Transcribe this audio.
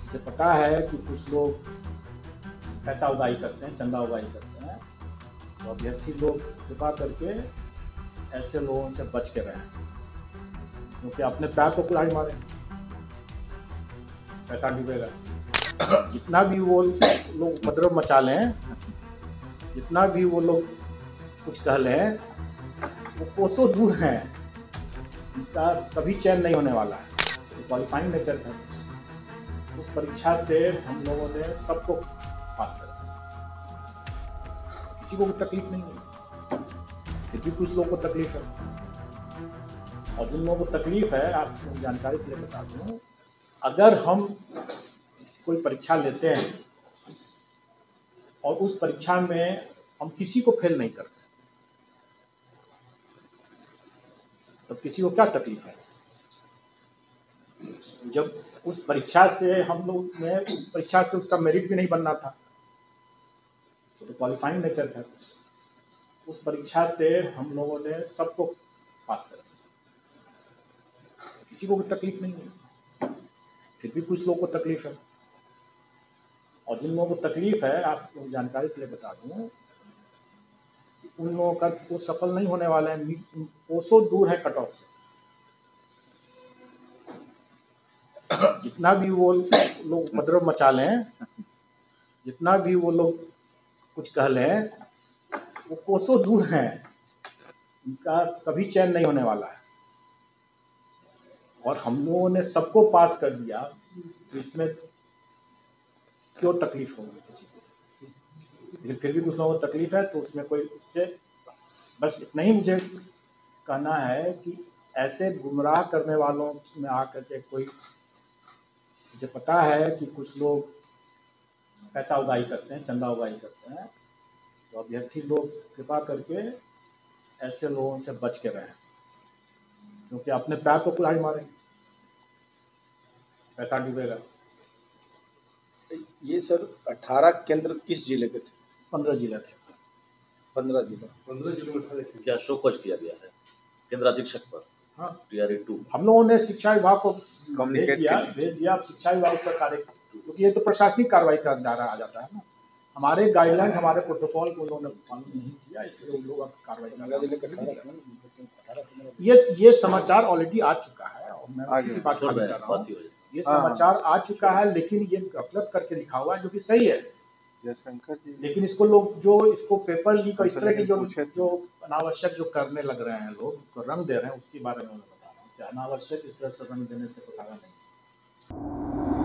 मुझे पता है कि कुछ लोग पैसा उगाही करते हैं, चंदा उगाही करते हैं, तो अभ्यर्थी लोग कृपा करके ऐसे लोगों से बच के रहें, क्योंकि अपने पैर को कुल्हाड़ी मारे, पैसा डूबेगा। जितना भी वो लोग उपद्रव मचा लें, जितना भी वो लोग कुछ कह लें, वो कोसों दूर हैं, उनका कभी चैन नहीं होने वाला है। तो क्वालिफाइंग नेचर है, उस परीक्षा से हम लोगों ने सबको पास कर दिया, किसी को भी तकलीफ नहीं है, फिर भी कुछ लोगों को तकलीफ है। और जिन लोगों को तकलीफ है, आपको जानकारी के लिए बता दूं, अगर हम कोई परीक्षा लेते हैं और उस परीक्षा में हम किसी को फेल नहीं करते, तो किसी को क्या तकलीफ है? जब उस परीक्षा से हम लोग ने उस परीक्षा से उसका मेरिट भी नहीं बनना था, तो क्वालिफाइंग नेचर था, उस परीक्षा से हम लोगों ने सबको पास कर दिया, किसी को भी तकलीफ नहीं है, फिर भी कुछ लोगों को तकलीफ है। और जिन लोगों को तकलीफ है, आपको जानकारी के लिए बता दूं, उन लोगों का वो सफल नहीं होने वाला है, कोसों दूर है कट ऑफ से। जितना भी वो लोग उपद्रव मचा लें, जितना भी वो लोग कुछ कह लें, वो कोसों दूर हैं, उनका कभी चैन नहीं होने वाला है। और हम लोगों ने सबको पास कर दिया, इसमें क्यों तकलीफ होगी किसी को? लेकिन फिर भी कुछ लोगों को तकलीफ है, तो उसमें कोई उससे बस इतना ही मुझे कहना है कि ऐसे गुमराह करने वालों में आकर के कोई, मुझे पता है कि कुछ लोग पैसा उगाही करते हैं, चंदा उगाही करते हैं, तो अभ्यर्थी लोग कृपा करके ऐसे लोगों से बच के रहें, क्योंकि अपने पैर को कुल्हाड़ी मारे, पैसा डूबेगा। ये सर 18 केंद्र किस जिले के थे? 15 जिले थे। 15 जिलों में क्या शो कॉज किया गया है केंद्र अधीक्षक पर? हाँ, टीआरए 2 हम लोगों ने शिक्षा विभाग को कम्युनिकेट भेज दिया। अब शिक्षा विभाग पर कार्य, क्योंकि ये तो प्रशासनिक कार्रवाई का दायरा आ जाता है ना, हमारे गाइडलाइन, हमारे प्रोटोकॉल को उन्होंने फॉलो नहीं किया, इसलिए उन लोग अब कार्रवाई कर। ये समाचार ऑलरेडी आ चुका है, और मैं उसी की बात कर रहा हूँ। ये समाचार आ चुका है, लेकिन ये गलत करके लिखा हुआ है, जो कि सही है जयशंकर जी, लेकिन इसको लोग जो इसको पेपर लीक और इस तरह की जो अनावश्यक जो करने लग रहे हैं, लोग उसको रंग दे रहे हैं, उसके बारे में मैं बता रहा हूँ कि अनावश्यक इस तरह से रंग देने से कुछ फायदा नहीं।